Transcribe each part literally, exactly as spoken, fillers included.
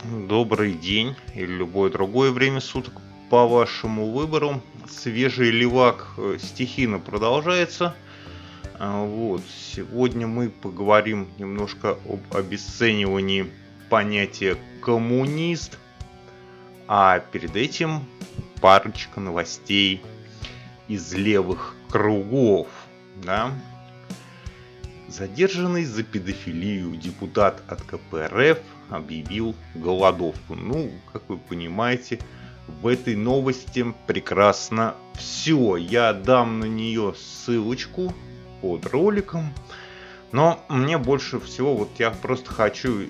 Добрый день или любое другое время суток по вашему выбору. Свежий левак э, стихийно продолжается. А, Вот. Сегодня мы поговорим немножко об обесценивании понятия коммунист, а перед этим парочка новостей из левых кругов. Да? Задержанный за педофилию депутат от ка пэ эр эф объявил голодовку. Ну, как вы понимаете, в этой новости прекрасно все. Я дам на нее ссылочку под роликом. Но мне больше всего, вот я просто хочу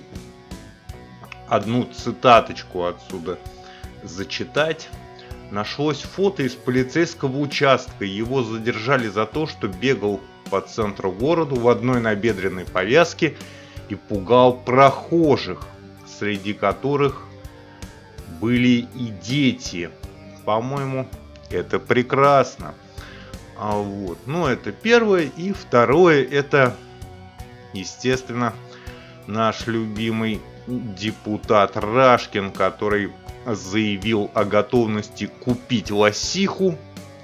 одну цитаточку отсюда зачитать. Нашлось фото из полицейского участка. Его задержали за то, что бегал по центру города в одной набедренной повязке и пугал прохожих, среди которых были и дети. По-моему, это прекрасно. А вот. Ну, это первое. И второе, это, естественно, наш любимый депутат Рашкин, который заявил о готовности купить лосиху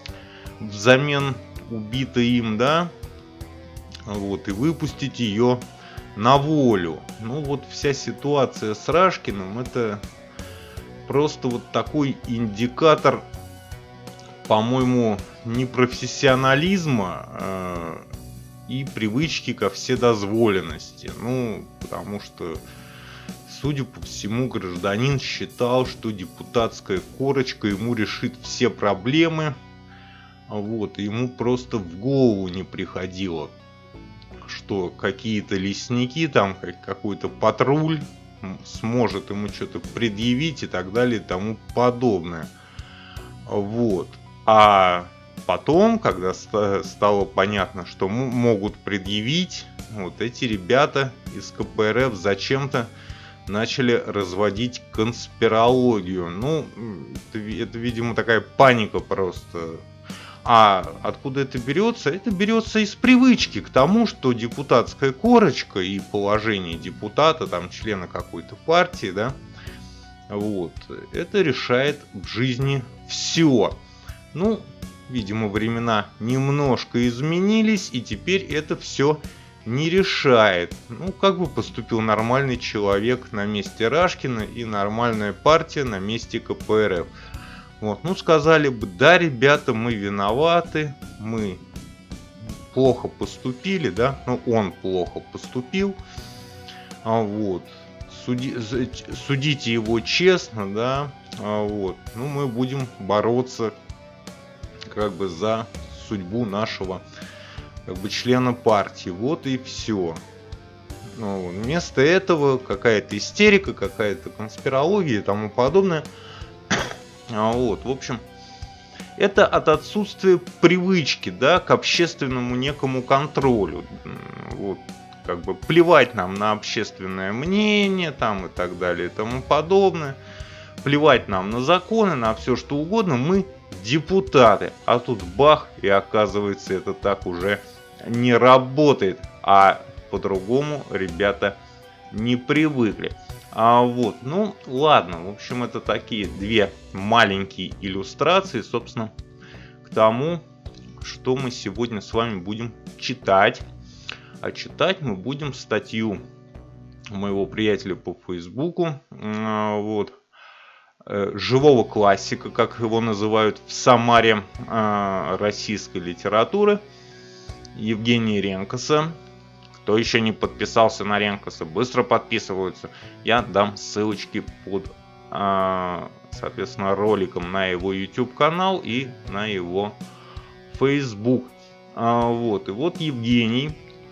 взамен убитой им, да, вот, и выпустить ее на волю. Ну вот вся ситуация с Рашкиным — это просто вот такой индикатор, по-моему, непрофессионализма э, и привычки ко вседозволенности. Ну, потому что, судя по всему, гражданин считал, что депутатская корочка ему решит все проблемы. Вот, и ему просто в голову не приходило, что какие-то лесники, там какой-то патруль сможет ему что-то предъявить и так далее и тому подобное. Вот. А потом, когда стало понятно, что могут предъявить, вот эти ребята из ка пэ эр эф зачем-то начали разводить конспирологию. Ну, это, это, видимо, такая паника просто. А откуда это берется? Это берется из привычки к тому, что депутатская корочка и положение депутата, там, члена какой-то партии, да, вот, это решает в жизни все. Ну, видимо, времена немножко изменились, и теперь это все не решает. Ну, как бы поступил нормальный человек на месте Рашкина и нормальная партия на месте ка пэ эр эф? Вот, ну, сказали бы: да, ребята, мы виноваты, мы плохо поступили, да, ну, он плохо поступил, а вот, суди, судите его честно, да, а вот, ну, мы будем бороться, как бы, за судьбу нашего, как бы, члена партии, вот и все. Ну, вместо этого какая-то истерика, какая-то конспирология и тому подобное. Вот, в общем, это от отсутствия привычки, да, к общественному некому контролю. Вот, как бы плевать нам на общественное мнение, там, и так далее и тому подобное. Плевать нам на законы, на все что угодно. Мы депутаты. А тут бах, и оказывается, это так уже не работает. А по-другому ребята не привыкли. А вот, ну ладно, в общем, это такие две маленькие иллюстрации, собственно, к тому, что мы сегодня с вами будем читать. А читать мы будем статью моего приятеля по Фейсбуку, вот, живого классика, как его называют в Самаре российской литературы, Евгения Ренкоса. Кто еще не подписался на Ренкоса, быстро подписываются. Я дам ссылочки под, соответственно, роликом на его YouTube канал и на его Facebook. Вот. И вот Евгений,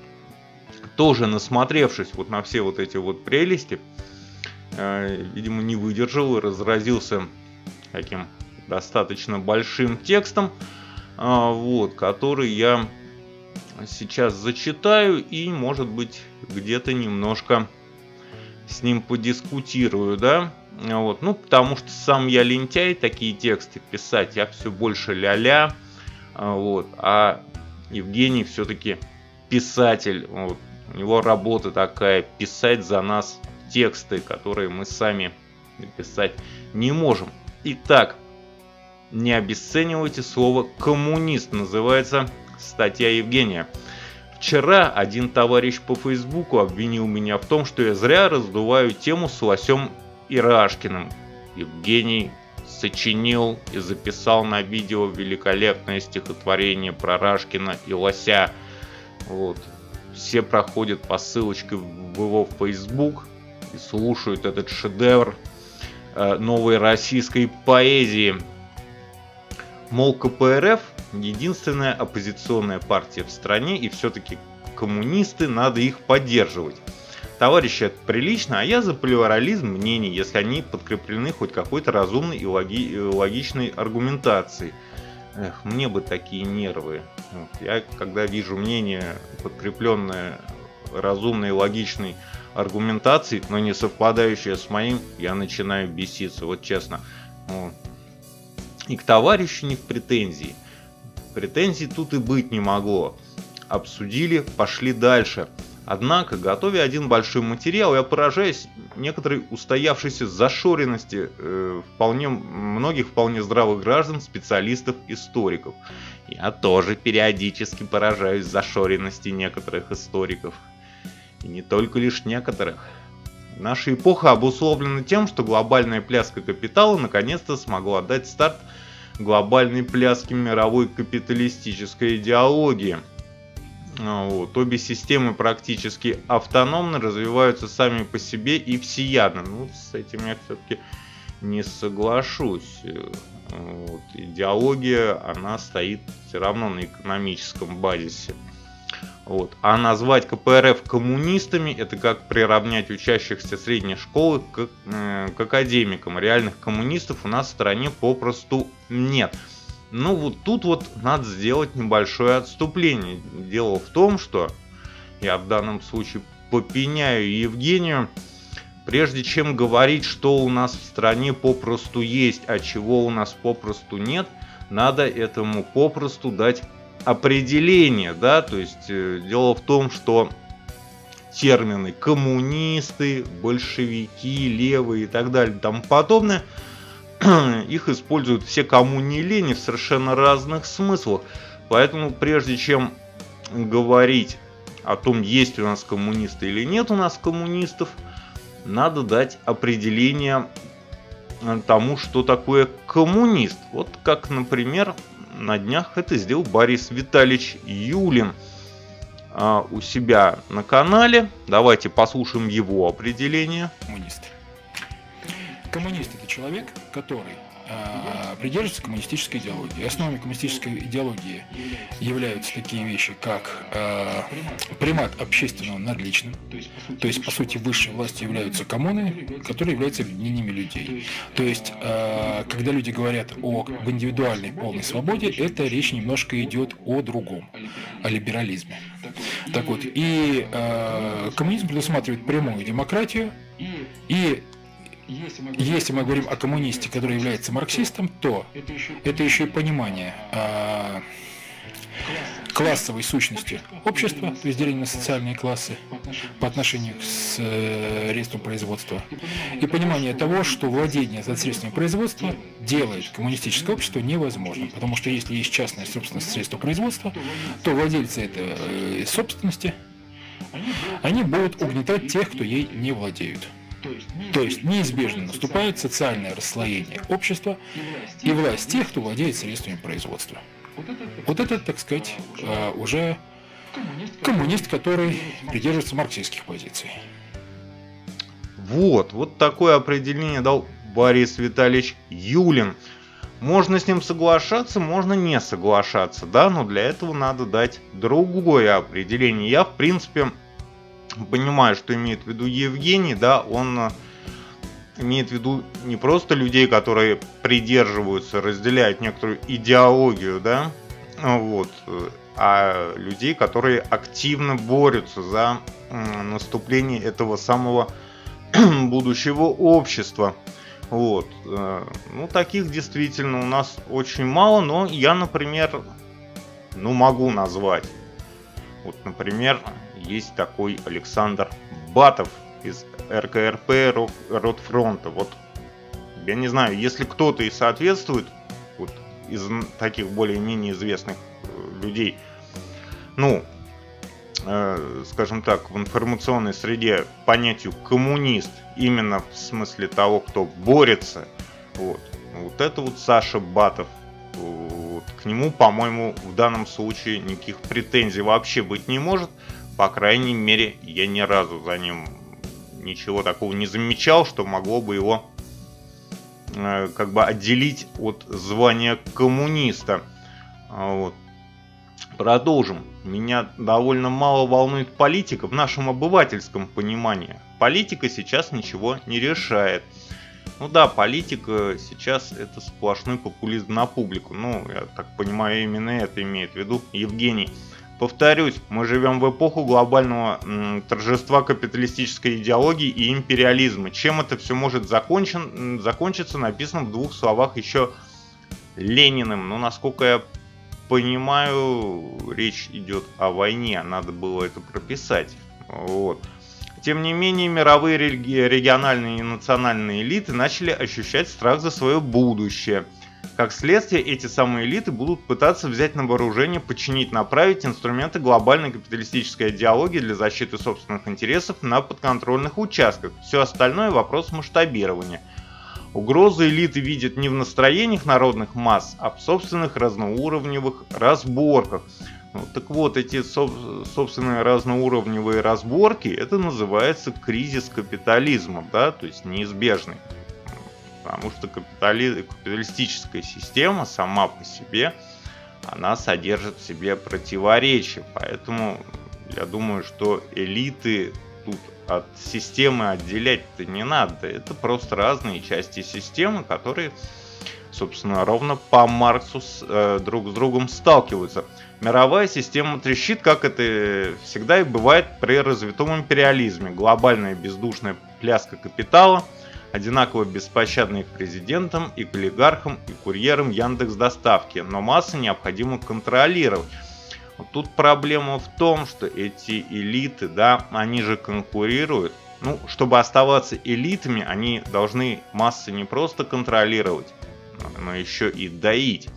тоже насмотревшись вот на все вот эти вот прелести, видимо, не выдержал и разразился таким достаточно большим текстом, вот, который я сейчас зачитаю и, может быть, где-то немножко с ним подискутирую, да, вот, ну, потому что сам я лентяй такие тексты писать, я все больше ля-ля, вот, а Евгений все-таки писатель, вот, у него работа такая — писать за нас тексты, которые мы сами написать не можем. Итак, не обесценивайте слово «коммунист», называется статья Евгения. Вчера один товарищ по Фейсбуку обвинил меня в том, что я зря раздуваю тему с Лосем Ирашкиным. Евгений сочинил и записал на видео великолепное стихотворение про Рашкина и Лося. Вот. Все проходят по ссылочке в его Facebook и слушают этот шедевр э, новой российской поэзии. Мол, ка пэ эр эф единственная оппозиционная партия в стране, и все-таки коммунисты, надо их поддерживать. Товарищи, это прилично, а я за плюрализм мнений, если они подкреплены хоть какой-то разумной и логи- логичной аргументацией. Эх, мне бы такие нервы. Вот. Я, когда вижу мнение, подкрепленное разумной и логичной аргументацией, но не совпадающее с моим, я начинаю беситься, вот честно. Вот. И к товарищу не в претензии. Претензий тут и быть не могло. Обсудили, пошли дальше. Однако, готовя один большой материал, я поражаюсь некоторой устоявшейся зашоренности э, вполне, многих вполне здравых граждан, специалистов, историков. Я тоже периодически поражаюсь зашоренности некоторых историков. И не только лишь некоторых. Наша эпоха обусловлена тем, что глобальная пляска капитала наконец-то смогла дать старт глобальной пляске мировой капиталистической идеологии. Вот. Обе системы практически автономно развиваются сами по себе и всеядно. Ну, с этим я все-таки не соглашусь. Вот. Идеология, она стоит все равно на экономическом базисе. Вот. А назвать ка пэ эр эф коммунистами — это как приравнять учащихся средней школы к, э, к академикам. Реальных коммунистов у нас в стране попросту нет. Ну вот тут вот надо сделать небольшое отступление. Дело в том, что я в данном случае попеняю Евгению. Прежде чем говорить, что у нас в стране попросту есть, а чего у нас попросту нет, надо этому попросту дать определение, да, то есть э, дело в том, что термины коммунисты, большевики, левые и так далее и тому подобное, их используют все, кому не лень, в совершенно разных смыслах. Поэтому прежде чем говорить о том, есть ли у нас коммунисты или нет у нас коммунистов, надо дать определение тому, что такое коммунист. Вот как, например, на днях это сделал Борис Витальевич Юлин а, у себя на канале. Давайте послушаем его определение. Коммунист. Коммунист — это человек, который э, придерживается коммунистической идеологии. Основами коммунистической идеологии являются такие вещи, как э, примат общественного над личным. То есть, по сути, высшей властью являются коммуны, которые являются объединениями людей. То есть, э, когда люди говорят о об индивидуальной полной свободе, это речь немножко идет о другом, о либерализме. Так вот, и э, коммунизм предусматривает прямую демократию, и если мы говорим о коммунисте, который является марксистом, то это еще и понимание э, классовой сущности общества, то есть деление на социальные классы по отношению к средствам производства, и понимание того, что владение над средствами производства делает коммунистическое общество невозможным, потому что если есть частная собственность средства производства, то владельцы этой собственности, они будут угнетать тех, кто ей не владеют. То есть неизбежно наступает социальное расслоение общества и власть тех, кто владеет средствами производства. Вот это, так сказать, уже коммунист, который придерживается марксистских позиций. Вот, вот такое определение дал Борис Витальевич Юлин. Можно с ним соглашаться, можно не соглашаться, да, но для этого надо дать другое определение. Я, в принципе, понимаю, что имеет в виду Евгений, да, он имеет в виду не просто людей, которые придерживаются, разделяют некоторую идеологию, да, вот, а людей, которые активно борются за наступление этого самого будущего общества. Вот. Ну, таких действительно у нас очень мало, но я, например, ну, могу назвать. Вот, например, есть такой Александр Батов из эр ка эр пэ Ротфронта. Вот Я не знаю, если кто-то и соответствует, вот, из таких более-менее известных людей, ну, э, скажем так, в информационной среде понятию коммунист, именно в смысле того, кто борется, вот, вот это вот Саша Батов. Вот, к нему, по-моему, в данном случае никаких претензий вообще быть не может. По крайней мере, я ни разу за ним ничего такого не замечал, что могло бы его э, как бы отделить от звания коммуниста. Вот. Продолжим. Меня довольно мало волнует политика в нашем обывательском понимании. Политика сейчас ничего не решает. Ну да, политика сейчас это сплошной популизм на публику. Ну, я так понимаю, именно это имеет в виду Евгений. Повторюсь, мы живем в эпоху глобального м, торжества капиталистической идеологии и империализма. Чем это все может закончен, закончиться, написано в двух словах еще Лениным. Но, насколько я понимаю, речь идет о войне. Надо было это прописать. Вот. Тем не менее, мировые региональные и национальные элиты начали ощущать страх за свое будущее. Как следствие, эти самые элиты будут пытаться взять на вооружение, подчинить, направить инструменты глобальной капиталистической идеологии для защиты собственных интересов на подконтрольных участках. Все остальное – вопрос масштабирования. Угрозы элиты видят не в настроениях народных масс, а в собственных разноуровневых разборках. Ну, так вот, эти собственные разноуровневые разборки, это называется кризис капитализма, да, то есть неизбежный. Потому что капитали... капиталистическая система сама по себе, она содержит в себе противоречия. Поэтому я думаю, что элиты тут от системы отделять-то не надо. Это просто разные части системы, которые, собственно, ровно по Марксу с, э, друг с другом сталкиваются. Мировая система трещит, как это всегда и бывает при развитом империализме. Глобальная бездушная пляска капитала, одинаково беспощадный к президентам и к олигархам и курьерам Яндекс.Доставки. Но массы необходимо контролировать. Вот тут проблема в том, что эти элиты, да, они же конкурируют. Ну, чтобы оставаться элитами, они должны массы не просто контролировать, но еще и доить.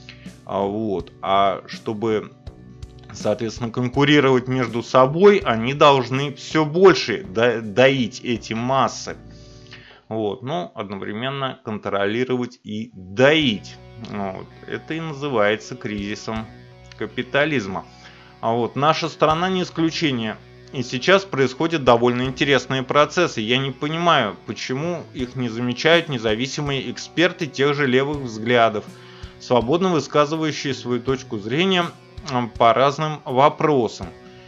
Вот. А чтобы, соответственно, конкурировать между собой, они должны все больше до- доить эти массы. Вот. Но одновременно контролировать и доить. Вот. Это и называется кризисом капитализма. А вот наша страна не исключение. И сейчас происходят довольно интересные процессы. Я не понимаю, почему их не замечают независимые эксперты тех же левых взглядов, свободно высказывающие свою точку зрения по разным вопросам.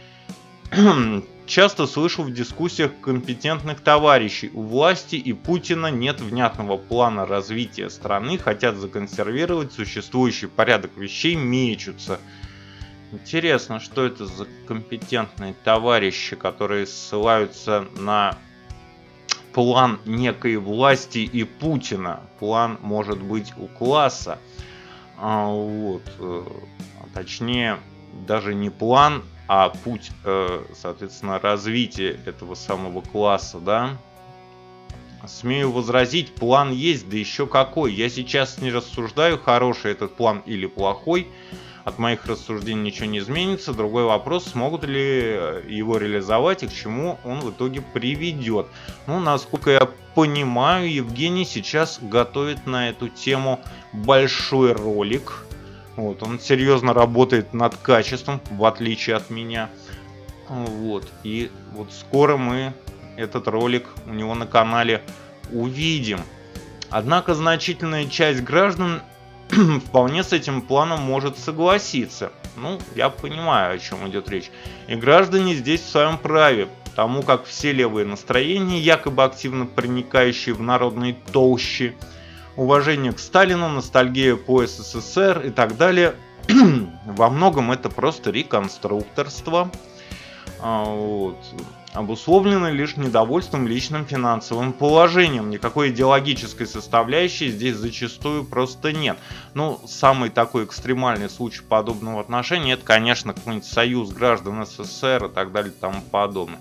Часто слышу в дискуссиях компетентных товарищей: у власти и Путина нет внятного плана развития страны, хотят законсервировать существующий порядок вещей, мечутся. Интересно, что это за компетентные товарищи, которые ссылаются на план некой власти и Путина. План может быть у класса. А, вот, точнее, даже не план, а путь, соответственно, развития этого самого класса, да. Смею возразить, план есть, да еще какой. Я сейчас не рассуждаю, хороший этот план или плохой. От моих рассуждений ничего не изменится. Другой вопрос, смогут ли его реализовать и к чему он в итоге приведет. Ну, насколько я понимаю, Евгений сейчас готовит на эту тему большой ролик. Вот, он серьезно работает над качеством, в отличие от меня. Вот, и вот скоро мы этот ролик у него на канале увидим. Однако значительная часть граждан вполне с этим планом может согласиться. Ну, я понимаю, о чем идет речь. И граждане здесь в своем праве, потому как все левые настроения, якобы активно проникающие в народные толщи, уважение к Сталину, ностальгия по СССР и так далее, во многом это просто реконструкторство, вот, обусловлено лишь недовольством личным финансовым положением. Никакой идеологической составляющей здесь зачастую просто нет. Ну, самый такой экстремальный случай подобного отношения, это, конечно, какой-нибудь союз граждан СССР и так далее и тому подобное.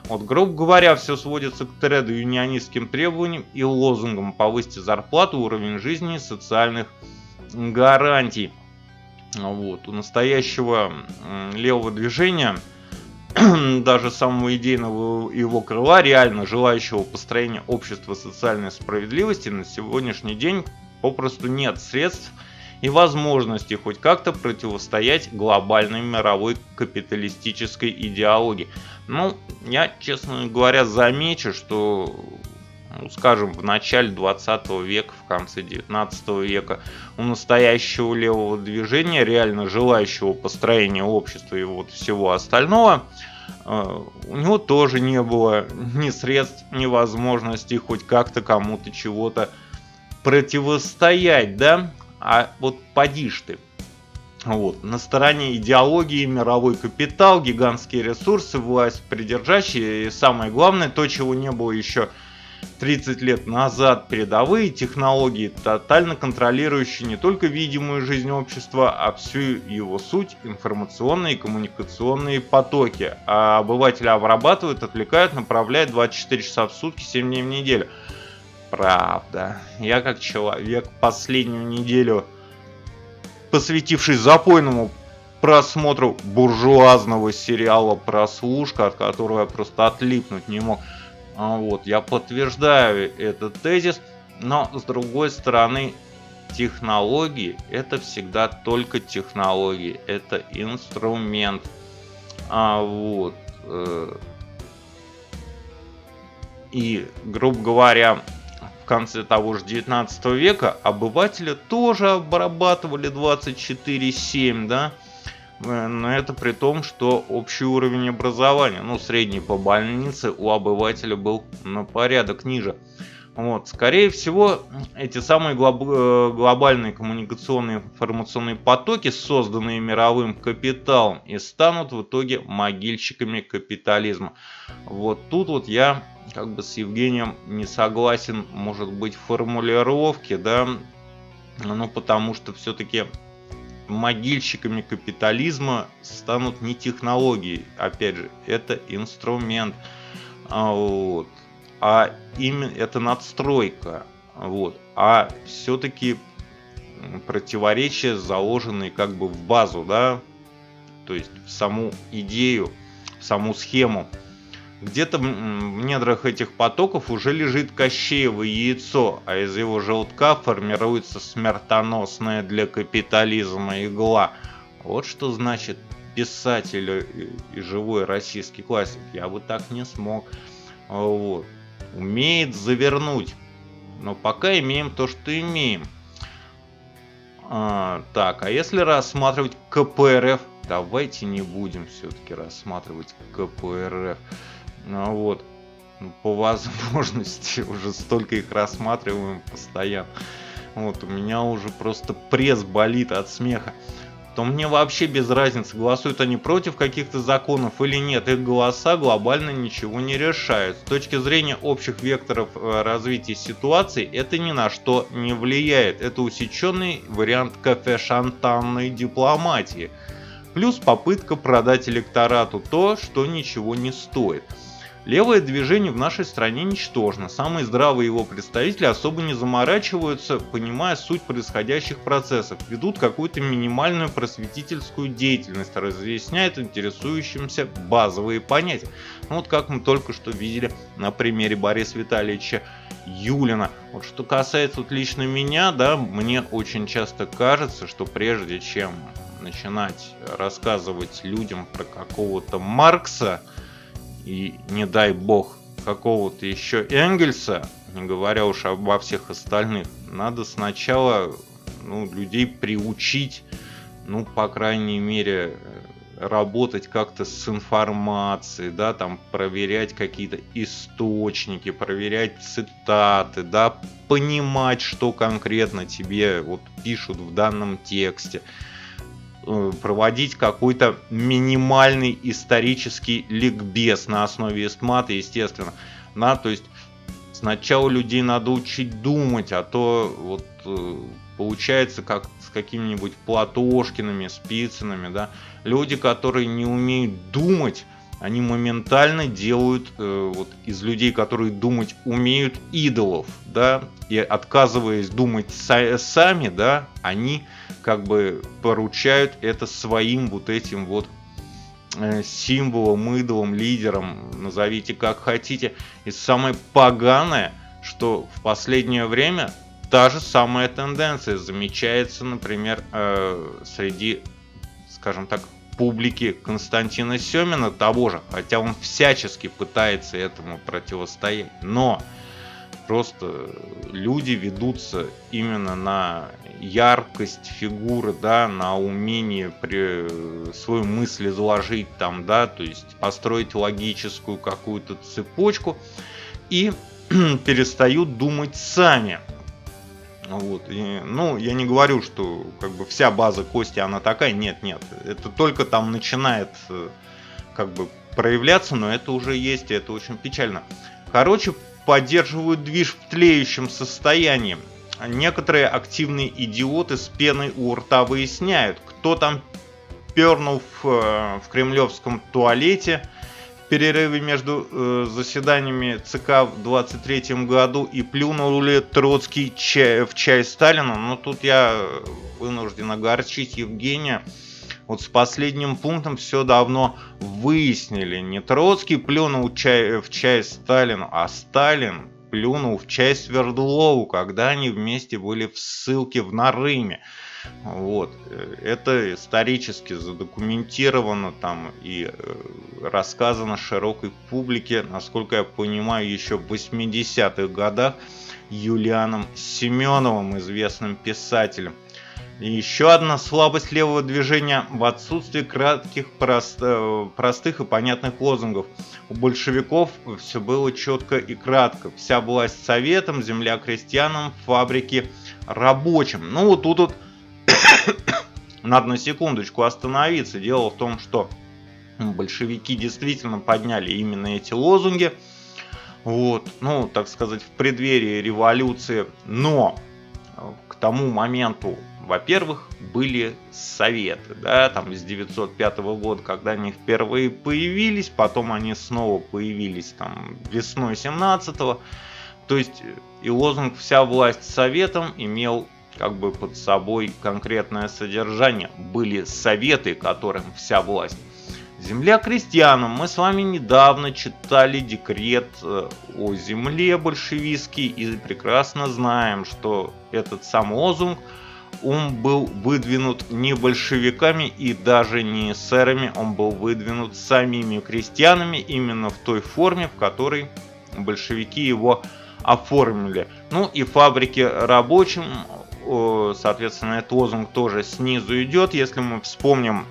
Вот, грубо говоря, все сводится к треду, юнионистским требованиям и лозунгам: повысьте зарплату, уровень жизни, социальных гарантий. Вот. У настоящего левого движения, даже самого идейного его крыла, реально желающего построения общества социальной справедливости, на сегодняшний день попросту нет средств и возможности хоть как-то противостоять глобальной мировой капиталистической идеологии. Ну, я, честно говоря, замечу, что, ну, скажем, в начале двадцатого века, в конце девятнадцатого века у настоящего левого движения, реально желающего построения общества и вот всего остального, у него тоже не было ни средств, ни возможностей хоть как-то кому-то чего-то противостоять, да? А вот поди ж ты. Вот. На стороне идеологии мировой капитал, гигантские ресурсы, власть придержащие и, самое главное, то, чего не было еще тридцать лет назад, передовые технологии, тотально контролирующие не только видимую жизнь общества, а всю его суть, информационные и коммуникационные потоки. А обывателя обрабатывают, отвлекают, направляют двадцать четыре часа в сутки, семь дней в неделю. Правда. Я как человек, последнюю неделю посвятивший запойному просмотру буржуазного сериала «Прослушка», от которого я просто отлипнуть не мог, вот, я подтверждаю этот тезис. Но с другой стороны, технологии — это всегда только технологии, это инструмент. А вот э, и, грубо говоря, в конце того же девятнадцатого века обыватели тоже обрабатывали двадцать четыре семь, да, но это при том, что общий уровень образования, ну, средний по больнице, у обывателя был на порядок ниже. Вот, скорее всего, эти самые глоб... глобальные коммуникационные информационные потоки, созданные мировым капиталом, и станут в итоге могильщиками капитализма. Вот тут вот я как бы с Евгением не согласен, может быть, в формулировке, да, ну, потому что все-таки могильщиками капитализма станут не технологии, опять же, это инструмент, а, вот, а именно это надстройка, вот, а все-таки противоречия, заложенные как бы в базу, да, то есть в саму идею, в саму схему. Где-то в недрах этих потоков уже лежит Кощеево яйцо, а из его желтка формируется смертоносная для капитализма игла. Вот что значит писатель и живой российский классик. Я бы так не смог. Вот. Умеет завернуть. Но пока имеем то, что имеем. А, так, а если рассматривать ка пэ эр эф? Давайте не будем все-таки рассматривать ка пэ эр эф. Ну, вот, по возможности уже столько их рассматриваем постоянно. Вот, у меня уже просто пресс болит от смеха. То мне вообще без разницы, голосуют они против каких-то законов или нет. Их голоса глобально ничего не решают. С точки зрения общих векторов развития ситуации, это ни на что не влияет. Это усеченный вариант кафе-шантанной дипломатии. Плюс попытка продать электорату то, что ничего не стоит. Левое движение в нашей стране ничтожно. Самые здравые его представители особо не заморачиваются, понимая суть происходящих процессов. Ведут какую-то минимальную просветительскую деятельность, разъясняют интересующимся базовые понятия. Ну, вот как мы только что видели на примере Бориса Витальевича Юлина. Вот что касается вот лично меня, да, мне очень часто кажется, что прежде чем начинать рассказывать людям про какого-то Маркса, и, не дай бог, какого-то еще Энгельса, не говоря уж обо всех остальных, надо сначала, ну, людей приучить, ну, по крайней мере, работать как-то с информацией, да, там, проверять какие-то источники, проверять цитаты, да, понимать, что конкретно тебе вот пишут в данном тексте, проводить какой-то минимальный исторический ликбез на основе эстмата, естественно. Да, то есть сначала людей надо учить думать, а то вот получается как с какими-нибудь Платошкиными, Спицынами, да. Люди, которые не умеют думать, они моментально делают э, вот, из людей, которые думать умеют, идолов, да, и отказываясь думать са- сами, да, они как бы поручают это своим вот этим вот э, символом, идолом, лидером, назовите как хотите. И самое поганое, что в последнее время та же самая тенденция замечается, например, э, среди, скажем так, публики Константина Семина того же, хотя он всячески пытается этому противостоять, но просто люди ведутся именно на яркость фигуры, да, на умение при свою мысль изложить там, да, то есть построить логическую какую-то цепочку и перестают думать сами. Вот. И, ну, я не говорю, что как бы вся база Кости она такая, нет, нет, это только там начинает как бы проявляться, но это уже есть, и это очень печально. Короче, поддерживают движ в тлеющем состоянии. Некоторые активные идиоты с пеной у рта выясняют, кто там пернул в, в кремлевском туалете в перерыве между э, заседаниями ЦК в двадцать третьем году и плюнул ли Троцкий чай, в чай Сталина. Но тут я вынужден огорчить Евгения. Вот с последним пунктом все давно выяснили. Не Троцкий плюнул чай, в чай Сталину, а Сталин плюнул в чай Свердлову, когда они вместе были в ссылке в Нарыме. Вот. Это исторически задокументировано там и рассказано широкой публике, насколько я понимаю, еще в восьмидесятых годах Юлианом Семеновым, известным писателем. И еще одна слабость левого движения в отсутствии кратких, прост, простых и понятных лозунгов. У большевиков все было четко и кратко. Вся власть советам, земля крестьянам, фабрики рабочим. Ну вот тут вот надо на секундочку остановиться. Дело в том, что большевики действительно подняли именно эти лозунги. Вот, ну, так сказать, в преддверии революции. Но к тому моменту, во-первых, были советы, да, там с девятьсот пятого года, когда они впервые появились, потом они снова появились там весной семнадцатого. То есть и лозунг «Вся власть советам» имел как бы под собой конкретное содержание. Были советы, которым вся власть. Земля крестьянам. Мы с вами недавно читали декрет о земле большевистский и прекрасно знаем, что этот сам лозунг, он был выдвинут не большевиками и даже не эсерами, он был выдвинут самими крестьянами именно в той форме, в которой большевики его оформили. Ну и фабрики рабочим, соответственно, этот лозунг тоже снизу идет. Если мы вспомним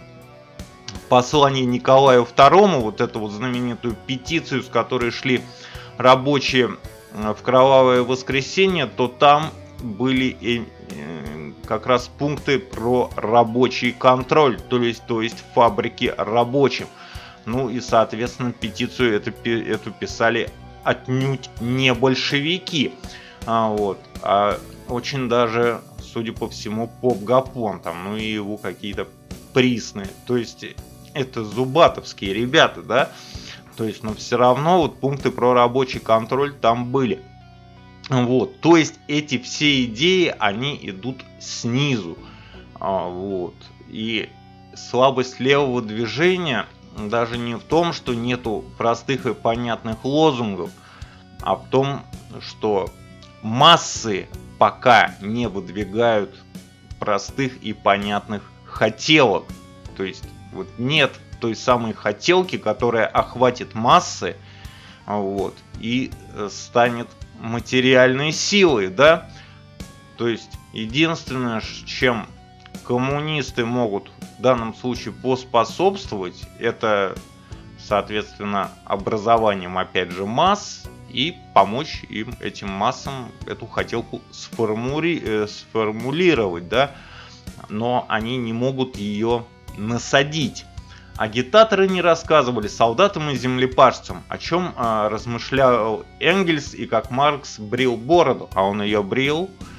послание Николаю второму, вот эту вот знаменитую петицию, с которой шли рабочие в кровавое воскресенье, то там были как раз пункты про рабочий контроль, то есть, то есть фабрики рабочим. Ну и, соответственно, петицию эту, эту писали отнюдь не большевики, а, вот, а очень даже, судя по всему, поп-гапон, там, ну и его какие-то присные. То есть это зубатовские ребята, да? То есть, но все равно вот пункты про рабочий контроль там были. Вот, то есть эти все идеи, они идут снизу. А, вот. И слабость левого движения даже не в том, что нету простых и понятных лозунгов, а в том, что массы пока не выдвигают простых и понятных хотелок. То есть вот нет той самой хотелки, которая охватит массы, вот, и станет материальной силой, да. То есть единственное, чем коммунисты могут в данном случае поспособствовать, это, соответственно, образованием, опять же, масс, и помочь им, этим массам, эту хотелку сформули... э, сформулировать, да, но они не могут ее насадить. Агитаторы не рассказывали солдатам и землепашцам, о чем э, размышлял Энгельс и как Маркс брил бороду, а он ее брил.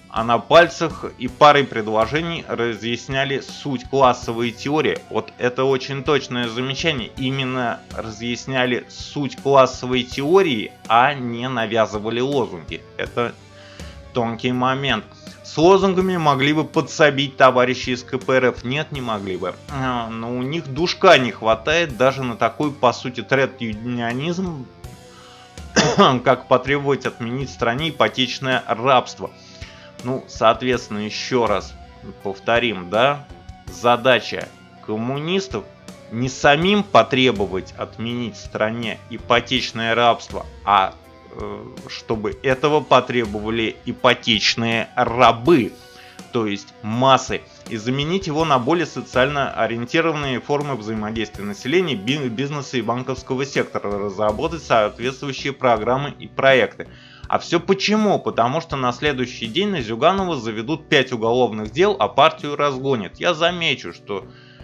а на пальцах и парой предложений разъясняли суть классовой теории. Вот это очень точное замечание. Именно разъясняли суть классовой теории, а не навязывали лозунги. Это тонкий момент. С лозунгами могли бы подсобить товарищи из ка пэ эр эф. Нет, не могли бы. Но у них душка не хватает даже на такой, по сути, тред-юнионизм, как потребовать отменить в стране ипотечное рабство. Ну, соответственно, еще раз повторим, да, задача коммунистов не самим потребовать отменить в стране ипотечное рабство, а э, чтобы этого потребовали ипотечные рабы, то есть массы, и заменить его на более социально ориентированные формы взаимодействия населения, бизнеса и банковского сектора, разработать соответствующие программы и проекты. А все почему? Потому что на следующий день на Зюганова заведут пять уголовных дел, а партию разгонят. Я замечу, что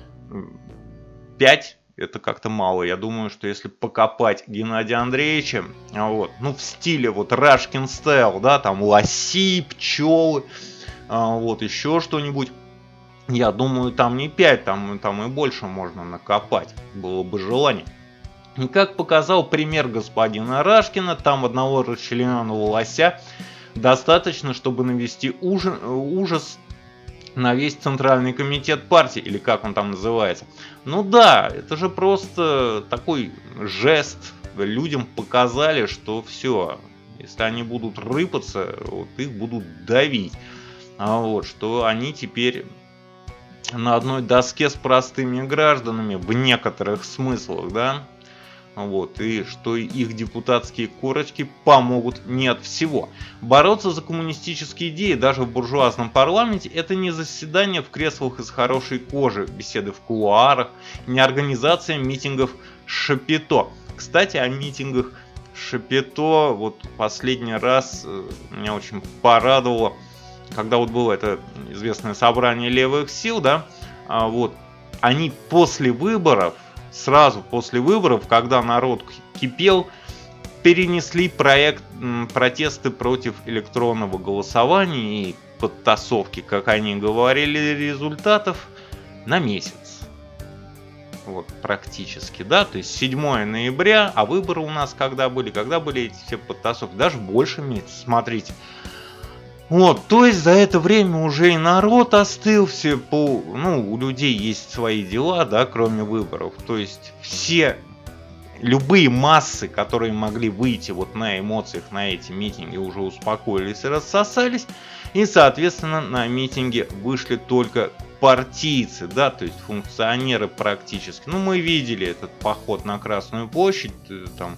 пять это как-то мало. Я думаю, что если покопать Геннадия Андреевича, вот, ну в стиле вот Рашкин стайл, да, там лоси, пчелы, вот еще что-нибудь, я думаю, там не пять, там, там и больше можно накопать, было бы желание. И как показал пример господина Рашкина, там одного расчлененного лося достаточно, чтобы навести ужас, ужас на весь Центральный комитет партии, или как он там называется. Ну да, это же просто такой жест. Людям показали, что все, если они будут рыпаться, вот их будут давить. А вот, что они теперь на одной доске с простыми гражданами в некоторых смыслах, да. Вот, и что их депутатские корочки помогут не от всего. Бороться за коммунистические идеи даже в буржуазном парламенте — это не заседание в креслах из хорошей кожи, беседы в кулуарах, не организация митингов Шапито. Кстати, о митингах Шапито вот последний раз меня очень порадовало, когда вот было это известное собрание левых сил, да, вот, они после выборов, сразу после выборов, когда народ кипел, перенесли проект протесты против электронного голосования и подтасовки, как они говорили, результатов на месяц. Вот, практически, да, то есть седьмое ноября, а выборы у нас когда были, когда были эти все подтасовки, даже больше месяца, смотрите. Вот, то есть за это время уже и народ остыл, все по, ну, у людей есть свои дела, да, кроме выборов. То есть все, любые массы, которые могли выйти вот на эмоциях на эти митинги, уже успокоились и рассосались. И, соответственно, на митинги вышли только партийцы, да, то есть функционеры практически. Ну, мы видели этот поход на Красную площадь, там,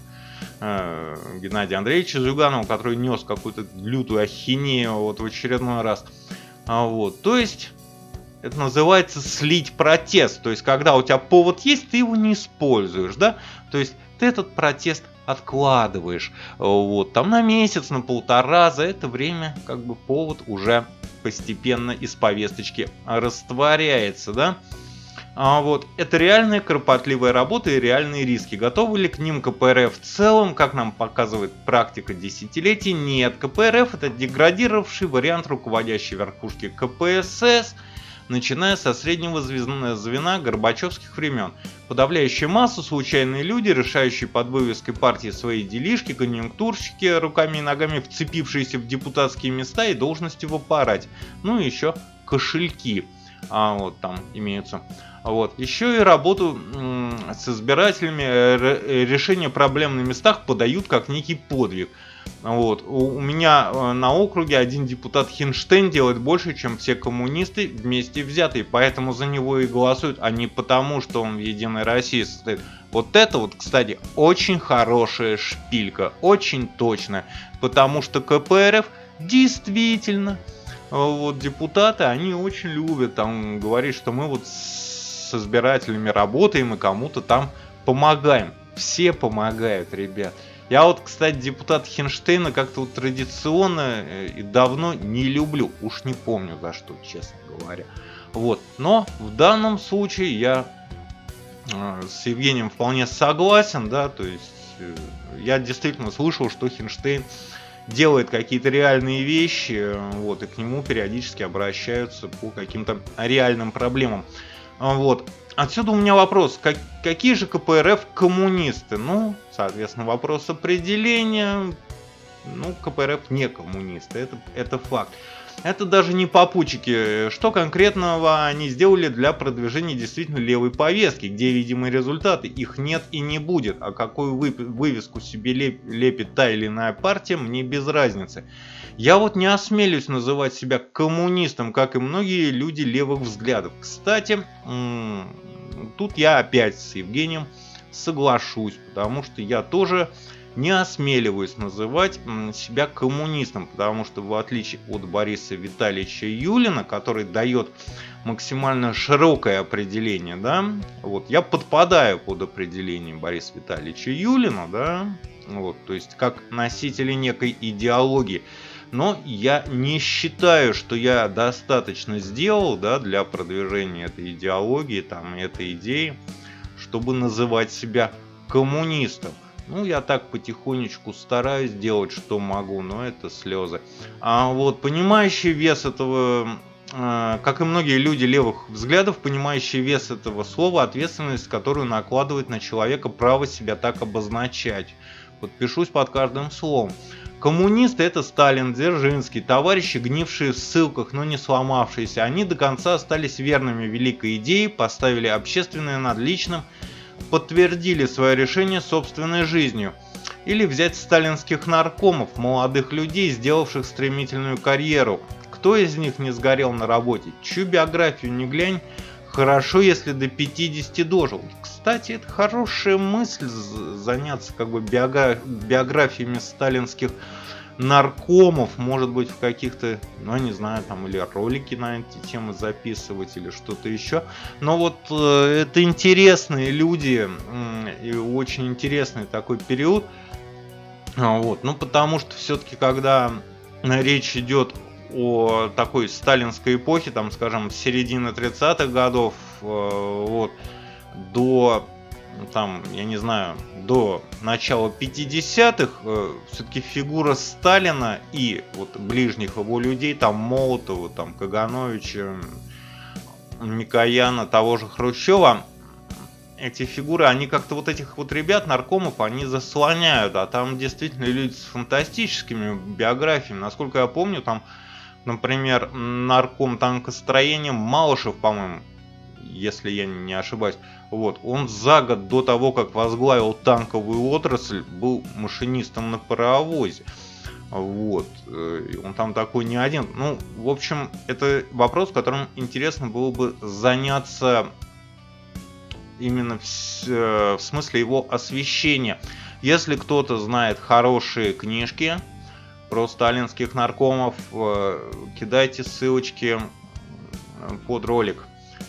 Геннадия Андреевича Зюганова, который нес какую-то лютую ахинею вот в очередной раз. Вот. То есть это называется слить протест. То есть когда у тебя повод есть, ты его не используешь, да? То есть ты этот протест откладываешь вот, там на месяц, на полтора. За это время как бы повод уже постепенно из повесточки растворяется, да? А вот это реальная кропотливая работа и реальные риски. Готовы ли к ним ка пэ эр эф в целом, как нам показывает практика десятилетий? Нет, ка пэ эр эф это деградировавший вариант руководящей верхушки ка пэ эс эс, начиная со среднего звена горбачевских времен. Подавляющая масса — случайные люди, решающие под вывеской партии свои делишки, конъюнктурщики, руками и ногами вцепившиеся в депутатские места и должности в аппарате. Ну и еще кошельки. А вот там имеются. Вот. Еще и работу с избирателями, решение проблем на местах подают как некий подвиг. Вот. У меня на округе один депутат Хинштейн делает больше, чем все коммунисты вместе взятые, поэтому за него и голосуют, а не потому, что он в Единой России состоит. Вот это вот, кстати, очень хорошая шпилька, очень точная, потому что ка пэ эр эф действительно, вот депутаты, они очень любят там говорить, что мы вот с избирателями работаем и кому-то там помогаем. Все помогают, ребят. Я вот, кстати, депутата Хинштейна как-то вот традиционно и давно не люблю. Уж не помню за что, честно говоря. Вот. Но в данном случае я э, с Евгением вполне согласен, да, то есть э, я действительно слышал, что Хинштейн делает какие-то реальные вещи, вот, и к нему периодически обращаются по каким-то реальным проблемам. Вот. Отсюда у меня вопрос, как, какие же ка пэ эр эф коммунисты? Ну, соответственно, вопрос определения. Ну, ка пэ эр эф не коммунисты, это, это факт. Это даже не попутчики. Что конкретного они сделали для продвижения действительно левой повестки, где видимые результаты? Их нет и не будет. А какую вывеску себе лепит та или иная партия, мне без разницы. Я вот не осмелюсь называть себя коммунистом, как и многие люди левых взглядов. Кстати, тут я опять с Евгением соглашусь, потому что я тоже не осмеливаюсь называть себя коммунистом, потому что в отличие от Бориса Витальевича Юлина, который дает максимально широкое определение, да, вот я подпадаю под определение Бориса Витальевича Юлина, да, вот, то есть как носители некой идеологии. Но я не считаю, что я достаточно сделал, да, для продвижения этой идеологии, там, этой идеи, чтобы называть себя коммунистом. Ну, я так потихонечку стараюсь делать, что могу, но это слезы. А вот понимающий вес этого, э, как и многие люди левых взглядов, понимающий вес этого слова, ответственность, которую накладывает на человека право себя так обозначать. Подпишусь под каждым словом. Коммунисты — это Сталин, Дзержинский, товарищи, гнившие в ссылках, но не сломавшиеся. Они до конца остались верными великой идее, поставили общественное над личным, подтвердили свое решение собственной жизнью. Или взять сталинских наркомов, молодых людей, сделавших стремительную карьеру. Кто из них не сгорел на работе? Чью биографию не глянь, хорошо, если до пятидесяти дожил. Кстати, это хорошая мысль заняться как бы биографиями сталинских наркомов, может быть, в каких-то, ну, я не знаю, там, или ролики на эти темы записывать, или что-то еще. Но вот э, это интересные люди, э, и очень интересный такой период. Вот, ну, потому что все-таки, когда речь идет о такой сталинской эпохе, там, скажем, с середины тридцатых годов, э, вот, до, там, я не знаю, до начала пятидесятых, э, все-таки фигура Сталина и вот ближних его людей, там, Молотова, там, Кагановича, Микояна, того же Хрущева, эти фигуры, они как-то вот этих вот ребят, наркомов, они заслоняют, а там действительно люди с фантастическими биографиями. Насколько я помню, там, например, нарком танкостроения Малышев, по-моему, если я не ошибаюсь, вот, он за год до того, как возглавил танковую отрасль, был машинистом на паровозе. Вот, он там такой не один. Ну, в общем, это вопрос, которым интересно было бы заняться именно в, в смысле его освещения. Если кто-то знает хорошие книжки про сталинских наркомов, кидайте ссылочки под ролик.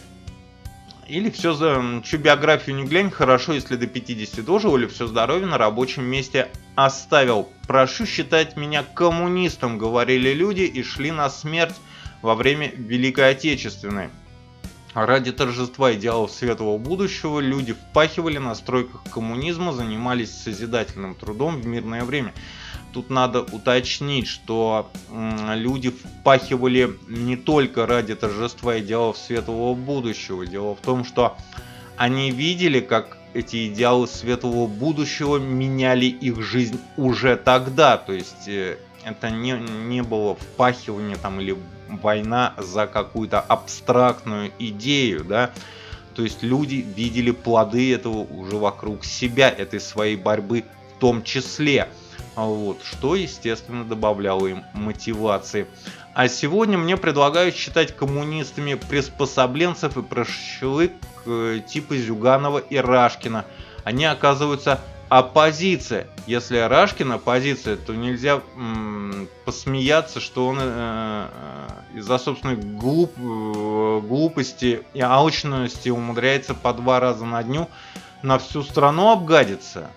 Или все за чью биографию не глянь, хорошо, если до пятидесяти дожил, или все здоровье на рабочем месте оставил. Прошу считать меня коммунистом, говорили люди и шли на смерть во время Великой Отечественной. Ради торжества идеалов светлого будущего люди впахивали на стройках коммунизма, занимались созидательным трудом в мирное время. Тут надо уточнить, что люди впахивали не только ради торжества идеалов светлого будущего. Дело в том, что они видели, как эти идеалы светлого будущего меняли их жизнь уже тогда. То есть это не, не было впахивание там, или война за какую-то абстрактную идею, да. То есть люди видели плоды этого уже вокруг себя, этой своей борьбы в том числе. Вот, что, естественно, добавляло им мотивации. А сегодня мне предлагают считать коммунистами приспособленцев и прошлых э, типа Зюганова и Рашкина. Они оказываются оппозиция. Если Рашкин оппозиция, то нельзя м, посмеяться, что он э, э, из-за собственной глуп, э, глупости и алчности умудряется по два раза на дню на всю страну обгадиться.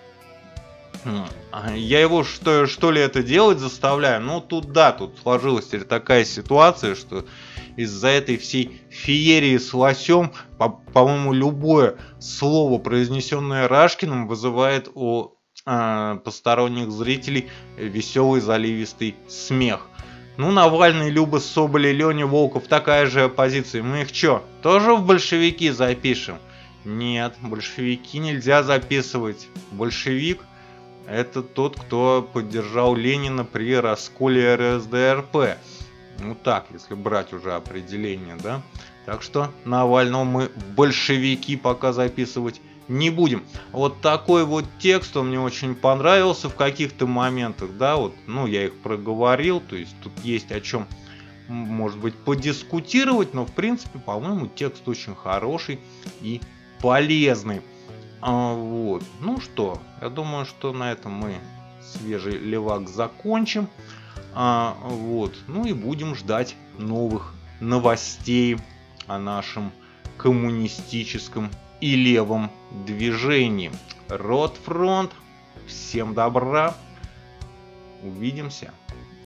Я его что, что ли это делать заставляю? Ну тут да, тут сложилась теперь такая ситуация, что из-за этой всей феерии с лосем, по- по-моему, любое слово, произнесенное Рашкиным, вызывает у э, посторонних зрителей веселый заливистый смех. Ну, Навальный, Люба Соболь и Леня Волков такая же оппозиция. Мы их чё, тоже в большевики запишем? Нет, большевики нельзя записывать. Большевик — это тот, кто поддержал Ленина при расколе эр эс дэ эр пэ. Ну так, если брать уже определение, да? Так что Навального мы в большевики пока записывать не будем. Вот такой вот текст, он мне очень понравился в каких-то моментах, да, вот, ну, я их проговорил, то есть тут есть о чем, может быть, подискутировать, но, в принципе, по-моему, текст очень хороший и полезный. А, вот, ну что, я думаю, что на этом мы свежий левак закончим, а, вот, ну и будем ждать новых новостей о нашем коммунистическом и левом движении. Ротфронт. Всем добра. Увидимся.